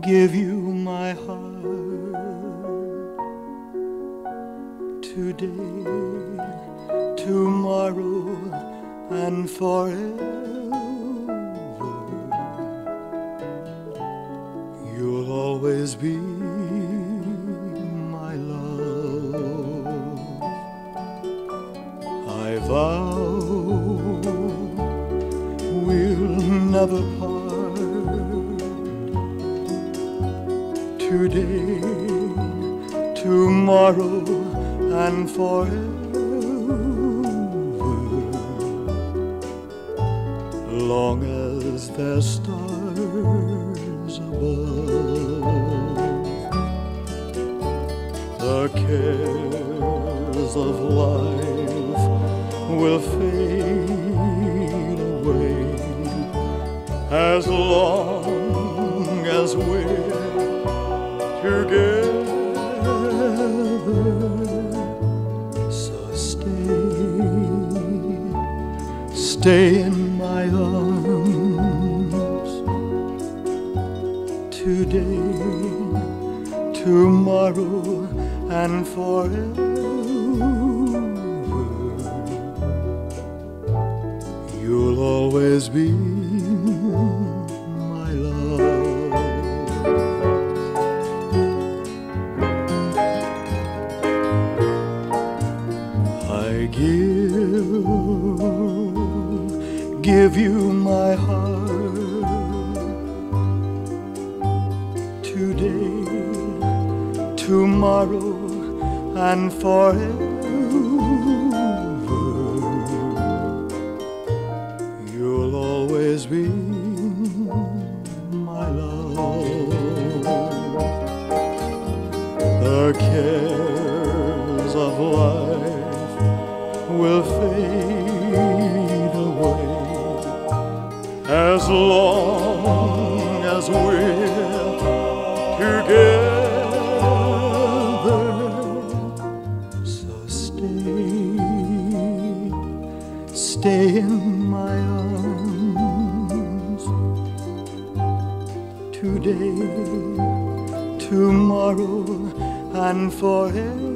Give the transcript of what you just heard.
give you my heart today, tomorrow, and forever. You'll always be my love. I vow we'll never part. Today, tomorrow, and forever. Long as there's stars above, the cares of life will fade away as long as we're together. So stay in my arms today, tomorrow, and forever. You'll always be my love. I give you my heart today, tomorrow, and forever. You'll always be my love. The cares of life will fade away as long as we're together. So stay in my arms today, tomorrow, and forever.